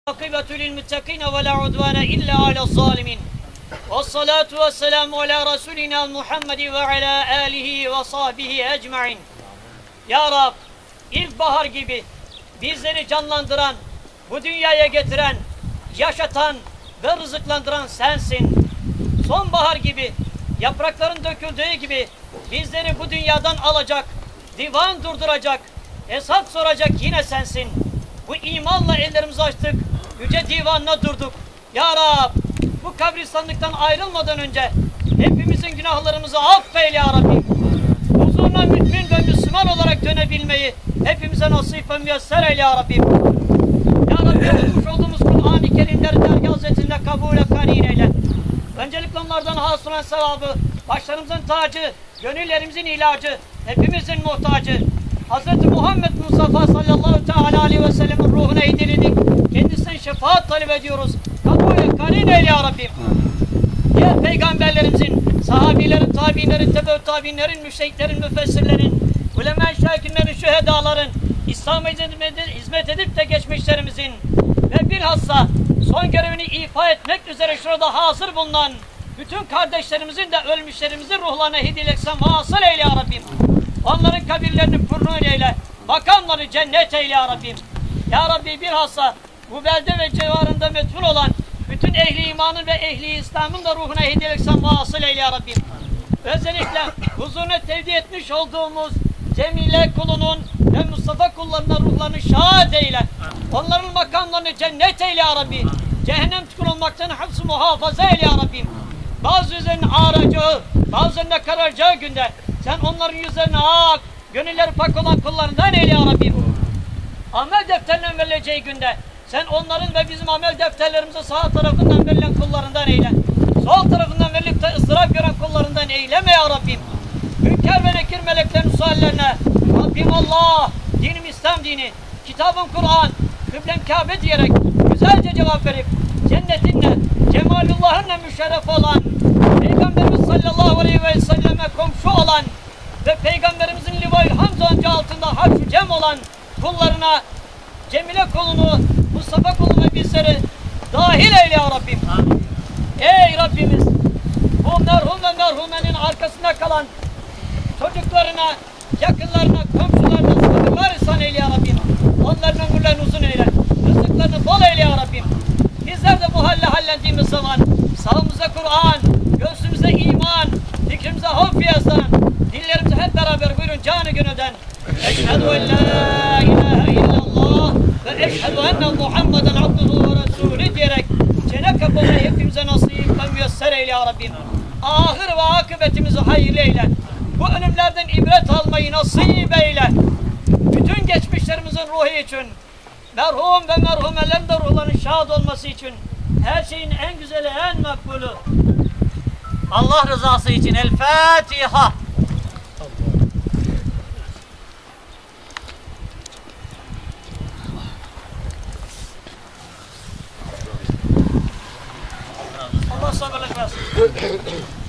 Akıbetü lil muttaqin ve la udvane illa alel zalimin. Vessalatu vesselamu ala Resulina Muhammed ve ala alihi ve sahbihi ecmain. Ya Rab, ilkbahar gibi bizleri canlandıran, bu dünyaya getiren, yaşatan ve rızıklandıran sensin. Sonbahar gibi, yaprakların döküldüğü gibi bizleri bu dünyadan alacak, divan durduracak, hesap soracak yine sensin. Bu imanla ellerimizi açtık, yüce divanına durduk. Ya Rab, bu kabristanlıktan ayrılmadan önce hepimizin günahlarımızı affeyle ya Rabbi. Huzuruna mümin ve Müslüman olarak dönebilmeyi hepimize nasip ve müyesser eyle ya Rabbi. Ya Rabbi, okumuş olduğumuz Kur'an-ı Kerimleri dergâh hazretinde kabul-e karin eyle. Öncelikle onlardan hasıl olan sevabı, başlarımızın tacı, gönüllerimizin ilacı, hepimizin muhtacı Hz. Muhammed Mustafa sallallahu teala aleyhi ve sellem'in ruhuna hediyelik. Kendisinden şefaat talep ediyoruz. Kabul-i karin eyle ya Rabbim. Diğer peygamberlerimizin, sahabilerin, tabiinlerin, tebe-ü tabiinlerin, müştehitlerin, müfessirlerin, ulema-i şakirlerin, şühedaların, İslam'a hizmet edip de geçmişlerimizin ve bilhassa son görevini ifa etmek üzere şurada hazır bulunan bütün kardeşlerimizin de ölmüşlerimizin ruhlarına hediyelik sen vasıl eyle ya Rabbim. Onların kabirlerini pürnûn eyle, makamları cennet eyle ya Rabbim. Ya Rabbi, bilhassa bu belde ve civarında metfun olan bütün ehli imanın ve ehli İslam'ın da ruhuna hediyelik sen vasıl eyle ya Rabbim. Özellikle huzuruna tevdi etmiş olduğumuz Cemile kulunun ve Mustafa kullarına ruhlarını şahat eyle. Onların makamlarını cennet eyle ya Rabbi. Cehennem tükürülmekten hapsi muhafaza eyle ya Rabbim. Bazı yüzlerinin ağracağı, bazılarının kararacağı günde sen onların yüzlerine ak, gönülleri pak olan kullarından eyle ya Rabbim. Amel defterlerinin verileceği günde sen onların ve bizim amel defterlerimizi sağ tarafından verilen kullarından eyle. Sol tarafından verilip de ızdırap gören kullarından eyleme ya Rabbim. Münker ve nekir meleklerin suallerine Rabbim Allah, dinim İslam dini, kitabın Kur'an, kıblem Kabe diyerek güzelce cevap verip cennetinle, cemalullahınla müşerref olan, Peygamberimiz sallallahu aleyhi ve selleme komşu olan ve Peygamberimizin livai hamd anca altında harç-ı cem olan kullarına Cemile kulunu, Mustafa kulunu ve bizleri dahil eyle ya Rabbim. Ey Rabbimiz, bu merhum ve merhumenin arkasında kalan çocuklarına, yakınlarına, komşularına sabırlar ihsan eyle ya Rabbim. Onların ömürlerini uzun eyle, rızıklarını bol eyle ya Rabbim. Bizler de bu halle hallendiğimiz zaman sağımıza Kur'an, göğsümüze iman, fikrimize havf yazan, dillerimize hep beraber buyurun canı gönülden eşhedü en la ilahe illallah ve eşhedü enne Muhammeden abduhu ve resulü diyerek cennet kapıları hepimize nasip ve müyesser eyle ya Rabbim. Ahir ve akıbetimizi hayırlı eyle. Bu ölümlerden ibret almayı nasip eyle. Bütün geçmişlerimizin ruhu için, merhum ve merhumelerin de ruhlarının şad olması için her şeyin en güzeli, en makbulü Allah rızası için El Fatiha. Allah sabırlık versin.